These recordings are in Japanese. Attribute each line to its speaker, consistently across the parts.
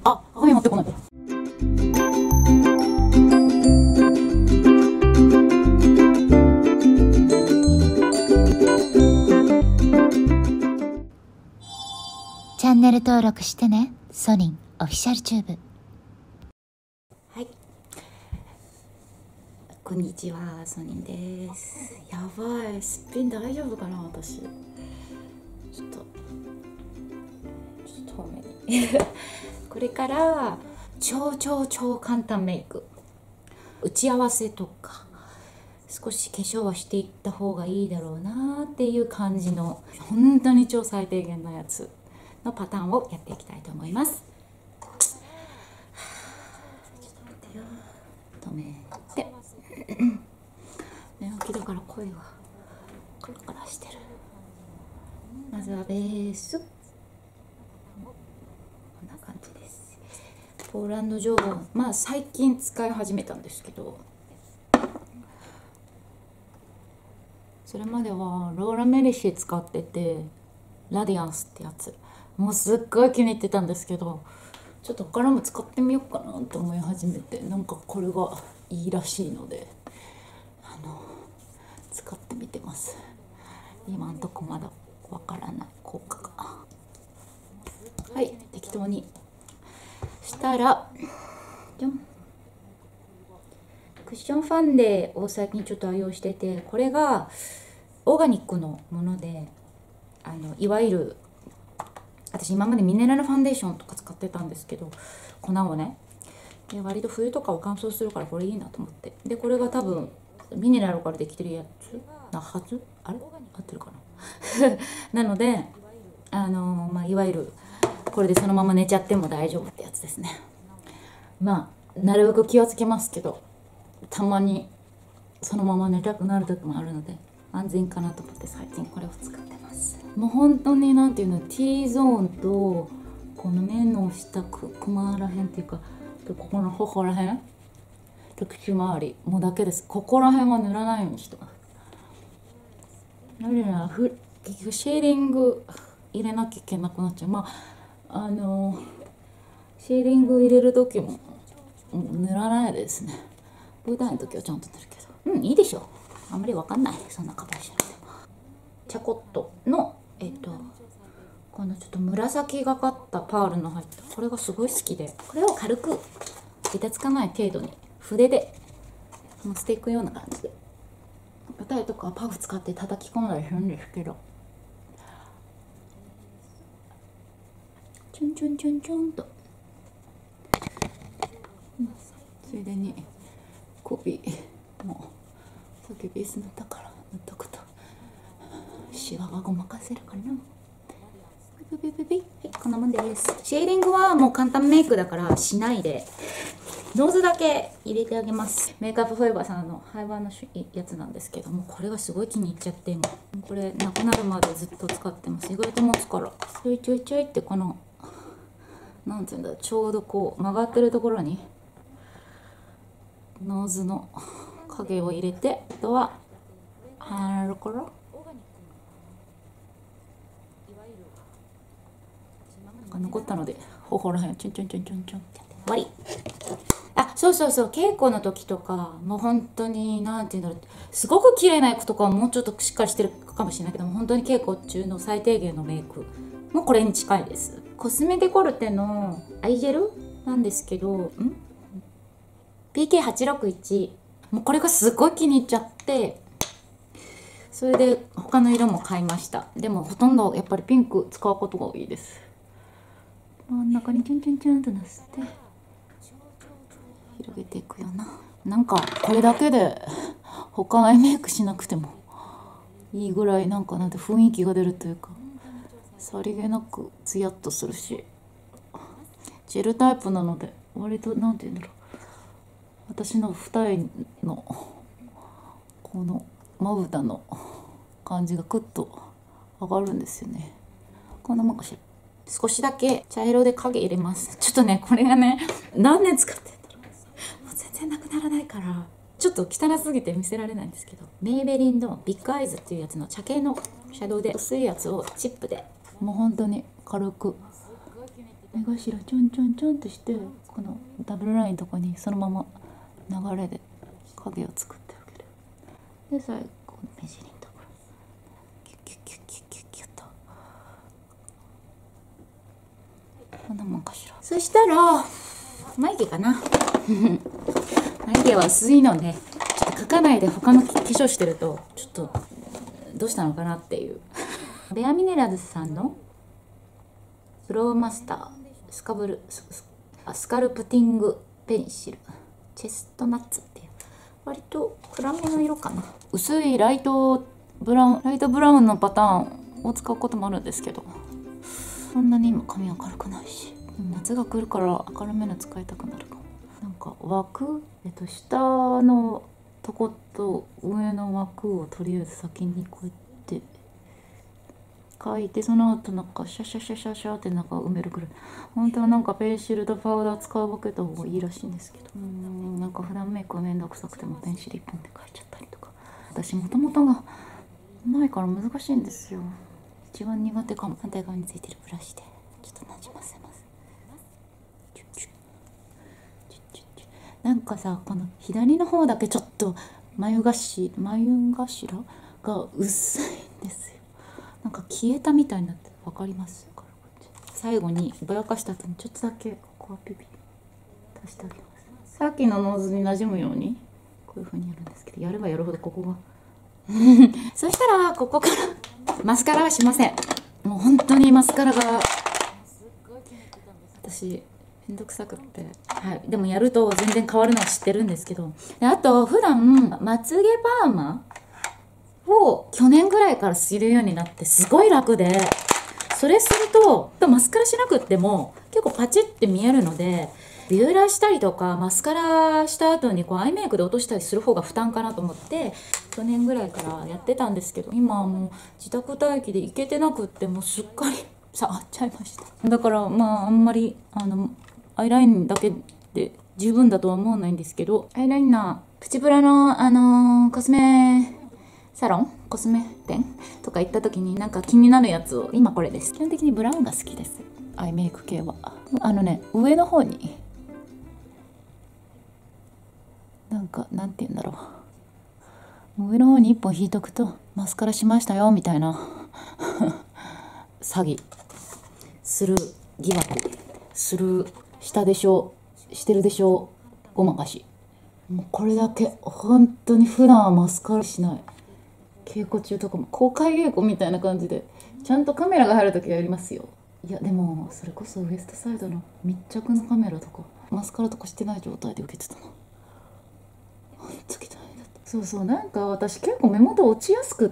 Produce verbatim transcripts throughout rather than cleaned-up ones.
Speaker 1: あ、鏡持ってこない。
Speaker 2: チャンネル登録してね。ソニンオフィシャルチューブ。
Speaker 1: はい、こんにちは、ソニンです。やばい、すっぴん大丈夫かな、私。ちょっとちょっと遠目にこれから超超超簡単メイク、打ち合わせとか少し化粧はしていった方がいいだろうなっていう感じの、本当に超最低限なやつのパターンをやっていきたいと思います。ちょっと待ってよ、止めて寝起きだから声がカラカラしてる。まずはベース、こんな感じです。ポーランドジョーゴン、まあ最近使い始めたんですけど、それまではローラ・メリシー使ってて、ラディアンスってやつもうすっごい気に入ってたんですけど、ちょっと他のも使ってみようかなと思い始めて、なんかこれがいいらしいので、あの使ってみてます。今んとこまだわからない効果が。はい、適当にしたら、じゃん、クッションファンデを最近ちょっと愛用してて、これがオーガニックのもので、あのいわゆる私今までミネラルファンデーションとか使ってたんですけど、粉をね、で割と冬とかは乾燥するからこれいいなと思って、でこれが多分ミネラルからできてるやつなはず、あれ合ってるかななので、あのー、まあいわゆるこれでそのまま寝ちゃっても大丈夫ってやつですね。まあなるべく気をつけますけど、たまにそのまま寝たくなる時もあるので安全かなと思って最近これを使ってます。もう本当になんていうの、 T ゾーンとこの目の下くクマらへんっていうか、ここの頬らへんと口周りもだけです。ここら辺は塗らないようにしてます。なぜならふ結局シェーディング入れなきゃいけなくなっちゃう。まああのシェーディング入れる時も塗らないですね。舞台の時はちゃんと塗るけど、うん、いいでしょ、あんまりわかんない、そんな形しなくても。チャコットのえっとこのちょっと紫がかったパールの入った、これがすごい好きで、これを軽くべたつかない程度に筆でのせていくような感じで、舞台とかはパフ使って叩き込んだりするんですけど、チュンチュンチュンチュンと、うん、ついでに首もさっきベース塗ったから塗っとくとシワがごまかせるかな。ビビビビ、はい、こんなもんです。シェーディングはもう簡単メイクだからしないで、ノーズだけ入れてあげます。メイクアップフォーエバーさんのハイバーのやつなんですけども、これがすごい気に入っちゃって、これなくなるまでずっと使ってます。意外と持つから、ちょいちょいちょいってこのなんていうんだ、ちょうどこう曲がってるところにノーズの影を入れて、あとは鼻のところ残ったので頬らへんちょんちょんちょんちょんちょんってやって終わり。あ、そうそうそう、稽古の時とかもう本当になんていうんだろう、すごく綺麗な子とかはもうちょっとしっかりしてるかもしれないけども、本当に稽古中の最低限のメイクもこれに近いです。コスメデコルテのアイジェルなんですけど、ん ピーケーはちろくいち、 もうこれがすごい気に入っちゃって、それで他の色も買いました。でもほとんどやっぱりピンク使うことが多いです。真ん中にチュンチュンチュンとのせて広げていくような、なんかこれだけで他アイメイクしなくてもいいぐらい、なんかなんて雰囲気が出るというか、さりげなくツヤっとするし、ジェルタイプなので割となんていうんだろう、私の二重のこのまぶたの感じがクッと上がるんですよね。こんなもんかしら。少しだけ茶色で影入れます。ちょっとね、これがね、何年使ってんだろう、もう全然なくならないからちょっと汚すぎて見せられないんですけど、メイベリンのビッグアイズっていうやつの茶系のシャドウで、薄いやつをチップでもう本当に軽く目頭ちょんちょんちょんってして、このダブルラインのとこにそのまま流れで影を作ってあげる。で最後目尻のところキュッキュッキュッキュッキュッキュッと、こんなもんかしら。そしたら眉毛かな眉毛は薄いのでちょっと描かないで他の化粧してるとちょっとどうしたのかなっていうベアミネラルズさんのスローマスタースカブルススカルプティングペンシルチェストナッツっていう割と暗めの色かな。薄いライトブラウンライトブラウンのパターンを使うこともあるんですけど、そんなに今髪明るくないし、夏が来るから明るめの使いたくなるかも。なんか枠、えっと、下のとこと上の枠をとりあえず先にこうやって書いて、その後なんかシャシャシャシャシャってなんか埋めるくらい。本当はなんかペンシルとパウダー使うわけた方がいいらしいんですけど、うーんなんか普段メイクはめんどくさくてもペンシル一本で描いちゃったりとか、私もともとがないから難しいんですよ。一番苦手かも。反対側についてるブラシでちょっとなじませます。チュッチュッチュッチュッチュッ。なんかさ、この左の方だけちょっと眉頭眉頭が薄いんですよ。なんか消えたみたいになってわかります？最後にぼやかした後にちょっとだけここはピピ足してあげます。さっきのノーズになじむようにこういう風にやるんですけど、やればやるほどここがそしたらここからマスカラはしません。もう本当にマスカラが私めんどくさくって、はい、でもやると全然変わるのは知ってるんですけど、であと普段まつげパーマを去年ぐらいからするようになってすごい楽で、それするとマスカラしなくっても結構パチって見えるので、ビューラーしたりとかマスカラした後にこうアイメイクで落としたりする方が負担かなと思って去年ぐらいからやってたんですけど、今はもう自宅待機で行けてなくって、もうすっかり触っちゃいました。だからまああんまりあのアイラインだけで十分だとは思わないんですけど、アイライナープチプラのあのー、コスメサロンコスメ店とか行った時になんか気になるやつを、今これです。基本的にブラウンが好きです。アイメイク系はあのね、上の方になんかなんて言うんだろう、上の方に一本引いとくとマスカラしましたよみたいな詐欺する疑惑するしたでしょしてるでしょごまかし。もうこれだけ本当に普段はマスカラしない。稽古中とかも公開稽古みたいな感じでちゃんとカメラが入る時はやりますよ。いやでもそれこそウエストサイドの密着のカメラとかマスカラとかしてない状態で受けてたの。ほんと汚いだった。そうそう、なんか私結構目元落ちやすくって、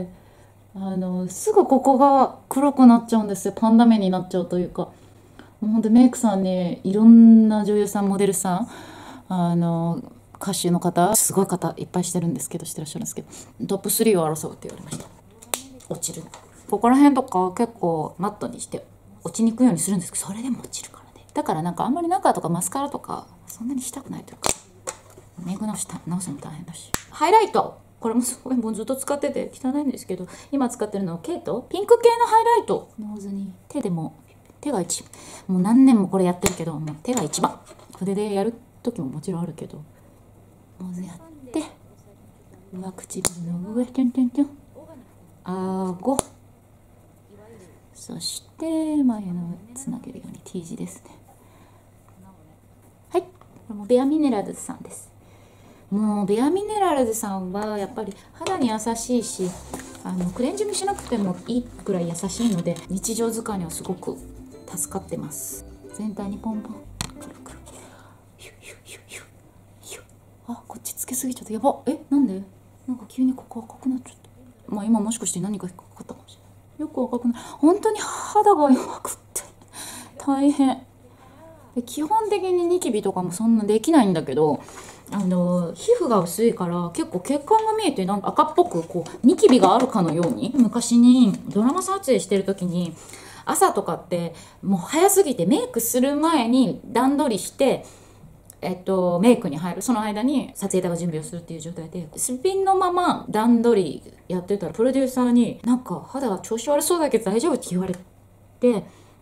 Speaker 1: あのすぐここが黒くなっちゃうんですよ。パンダ目になっちゃうというか、もうほんとメイクさんにいろんな女優さんモデルさんあの歌手の方すごい方いっぱいしてるんですけどしてらっしゃるんですけど、トップスリーを争うって言われました。落ちるここら辺とか結構マットにして落ちにくいようにするんですけど、それでも落ちるからね。だからなんかあんまり中とかマスカラとかそんなにしたくないというか、メイク直し直すのも大変だし。ハイライトこれもすごいもうずっと使ってて汚いんですけど、今使ってるのはケイトピンク系のハイライト。ノーズに手でも手が一もう何年もこれやってるけど、もう手が一番。筆でやる時ももちろんあるけど、ノーズやって上唇の上ちょんちょんちょん、顎、そして眉の上つなげるように T 字ですね。はい、これもベアミネラルズさんです。もうベアミネラルズさんはやっぱり肌に優しいし、あのクレンジングしなくてもいいくらい優しいので日常使いにはすごく助かってます。全体にポンポン軽くヒュヒュヒュヒュヒュ。あ、こっちつけすぎちゃった。やば。え、なんでなんか急にここ赤くなっちゃった。まあ今もしかして何か引っかかったかもしれない。よく赤くない。本当に肌が弱くって大変で、基本的にニキビとかもそんなできないんだけど、あの皮膚が薄いから結構血管が見えてなんか赤っぽくこうニキビがあるかのように。昔にドラマ撮影してる時に朝とかってもう早すぎてメイクする前に段取りしてえっと、メイクに入るその間に撮影隊が準備をするっていう状態で、すっぴんのまま段取りやってたらプロデューサーになんか肌が調子悪そうだけど大丈夫って言われて、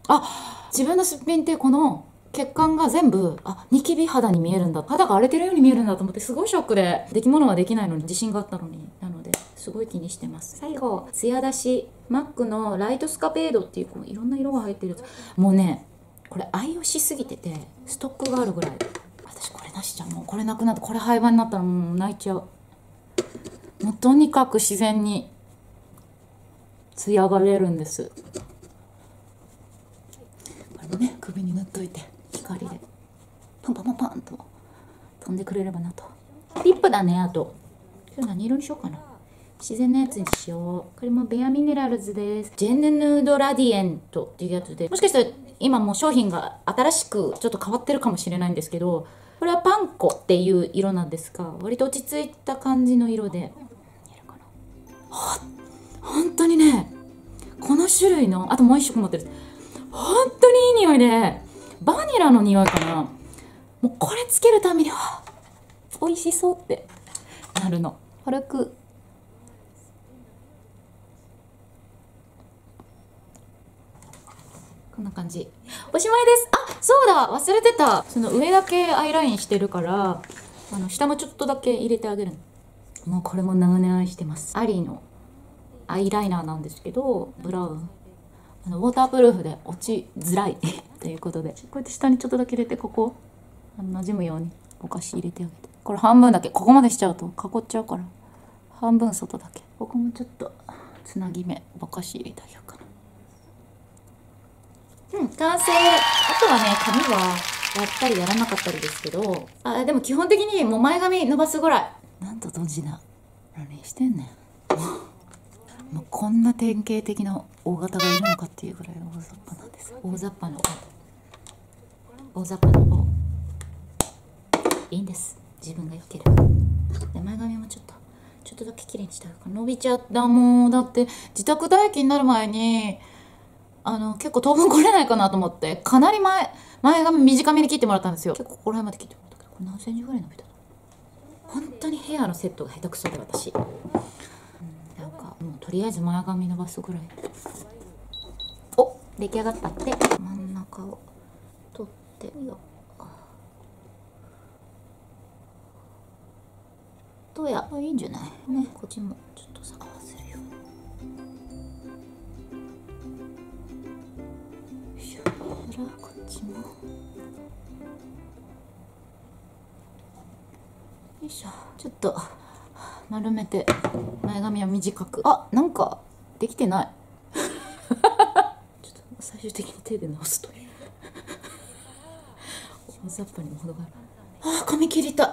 Speaker 1: あ、自分のすっぴんってこの血管が全部あニキビ肌に見えるんだ、肌が荒れてるように見えるんだと思ってすごいショックで、できものはできないのに自信があったのに、なのですごい気にしてます。最後ツヤ出しマックのライトスカペードっていうこういろんな色が入ってるやつ、もうねこれ愛用しすぎててストックがあるぐらい。私これなしじゃん、もうこれなくなって、これ廃盤になったらもう泣いちゃう。もうとにかく自然にツヤが出るんです。これもね首に塗っといて光でパンパンパンパンと飛んでくれればなと。リップだね。あと今日何色にしようかな。自然なやつにしよう。これもベアミネラルズです。ジェンヌヌードラディエントっていうやつで、もしかしたら今もう商品が新しくちょっと変わってるかもしれないんですけど、これはパンコっていう色なんですが、割と落ち着いた感じの色で、見えるかな。は本当にねこの種類の、あともう一色持ってる、本当にいい匂いで、バニラの匂いかな。もうこれつけるためには美味しそうってなるの。軽くこんな感じ。おしまいです。あ、そうだ忘れてた。その上だけアイラインしてるからあの下もちょっとだけ入れてあげる。もうこれも長年愛してます。アリーのアイライナーなんですけど、ブラウン、あのウォータープルーフで落ちづらいということで、こうやって下にちょっとだけ入れて、ここあの馴染むようにぼかし入れてあげて、これ半分だけ、ここまでしちゃうと囲っちゃうから半分外だけ、ここもちょっとつなぎ目ぼかし入れてあげようかな。うん、完成。あとはね髪はやったりやらなかったりですけど、あでも基本的にもう前髪伸ばすぐらい。なんと同時な何してんねんもうこんな典型的な大型がいるのかっていうぐらい大雑把なんです。大雑把の大雑把のいいんです、自分が良ければ。で前髪もちょっとちょっとだけ綺麗にしたいから伸びちゃった。もうだって自宅待機になる前にあの結構当分来れないかなと思ってかなり前前髪短めに切ってもらったんですよ。結構ここら辺まで切ってもらったけど、これ何センチぐらい伸びたの。本当にヘアのセットが下手くそで私、うん、なんかもうとりあえず前髪伸ばすぐらい。お出来上がったって。真ん中を取ってよ。どうやいいんじゃないね。こっちもちょっとさ合わせるよ。よいしょ。そらこっちもよいしょ。ちょっと丸めて前髪は短く。あ、なんかできてないちょっと最終的に手で直すという大雑把にも程がある。あー髪切りたい。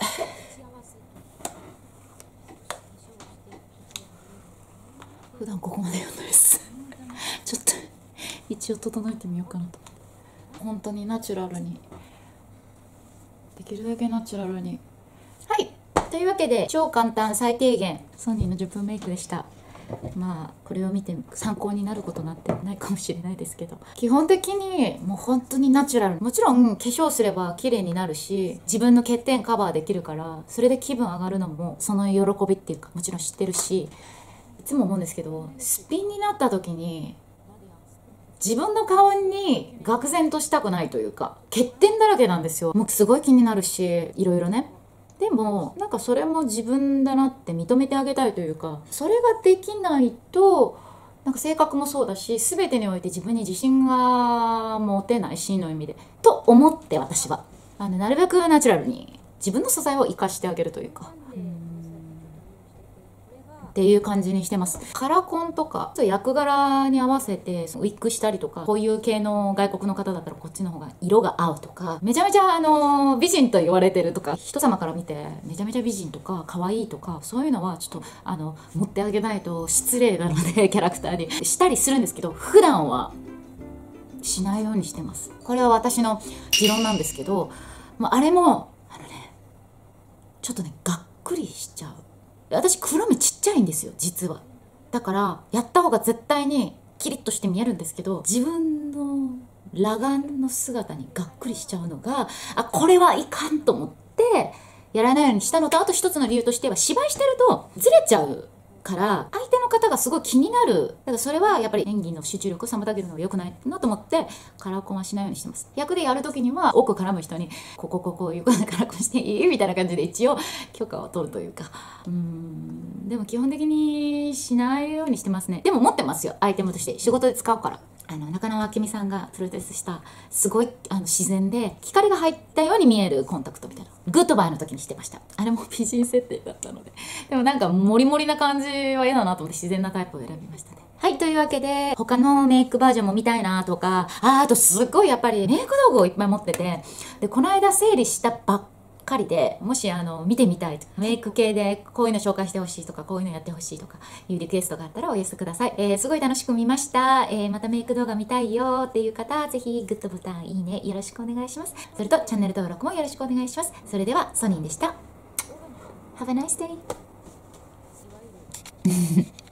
Speaker 1: 普段ここまでやんないですちょっと一応整えてみようかなと。本当にナチュラルに、できるだけナチュラルに。はいというわけで超簡単最低限ソニーのじゅっぷんメイクでした。まあこれを見て参考になることなんてないかもしれないですけど、基本的にもう本当にナチュラル。もちろん化粧すれば綺麗になるし自分の欠点カバーできるから、それで気分上がるのもその喜びっていうかもちろん知ってるし、いつも思うんですけど、すっぴんになった時に自分の顔に愕然としたくないというか、欠点だらけなんですよ。もうすごい気になるしいろいろね。でもなんかそれも自分だなって認めてあげたいというか、それができないとなんか性格もそうだし全てにおいて自分に自信が持てない、真の意味でと思って、私はあのなるべくナチュラルに自分の素材を生かしてあげるというか、っていう感じにしてます。カラコンとか役柄に合わせてウィッグしたりとか、こういう系の外国の方だったらこっちの方が色が合うとか、めちゃめちゃあの美人と言われてるとか、人様から見てめちゃめちゃ美人とか可愛いとか、そういうのはちょっとあの持ってあげないと失礼なのでキャラクターにしたりするんですけど、普段はしないようにしてます。これは私の持論なんですけど、まあ、あれもあのねちょっとねがっくりしちゃう。私黒目ちっちゃいんですよ実は。だからやった方が絶対にキリッとして見えるんですけど、自分の裸眼の姿にがっくりしちゃうのが、あこれはいかんと思ってやらないようにしたのと、あと一つの理由としては芝居してるとずれちゃうから相手の方がすごい気になる。だからそれはやっぱり演技の集中力を妨げるのが良くないなと思ってカラーコンはしないようにしてます。役でやる時には奥絡む人にここここいうことでカラーコンしていいみたいな感じで一応許可を取るというか、うーんでも基本的にしないようにしてますね。でも持ってますよ、アイテムとして仕事で使うから。あの中野明美さんがプロデュースしたすごいあの自然で光が入ったように見えるコンタクトみたいな、グッドバイの時にしてました。あれも美人設定だったので、でもなんかモリモリな感じは嫌だなと思って自然なタイプを選びましたね。はい、というわけで他のメイクバージョンも見たいなとか、ああとすっごいやっぱりメイク道具をいっぱい持ってて、でこの間整理したばっかりで、もしあの見てみたいとかメイク系でこういうの紹介してほしいとかこういうのやってほしいとかいうリクエストがあったらお寄せください。えー、すごい楽しく見ました、えー、またメイク動画見たいよっていう方はぜひグッドボタンいいねよろしくお願いします。それとチャンネル登録もよろしくお願いします。それではソニンでした。 Have a nice day